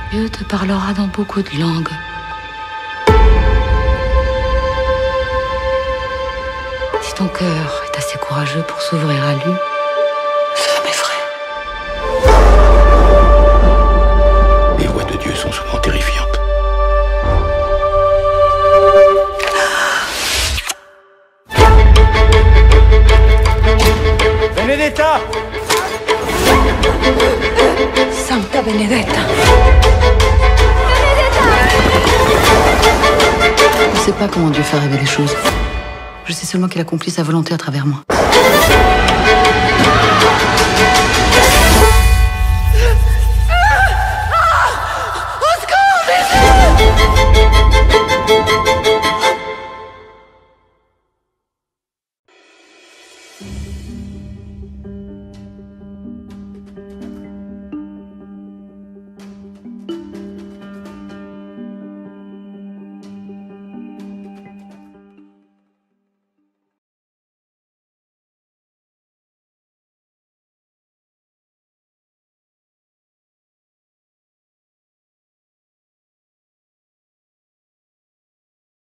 Dieu te parlera dans beaucoup de langues. Si ton cœur est assez courageux pour s'ouvrir à lui, ça m'effraie. Les voix de Dieu sont souvent terrifiantes. Benedetta! Santa Benedetta. Je ne sais pas comment Dieu fait arriver les choses. Je sais seulement qu'il accomplit sa volonté à travers moi.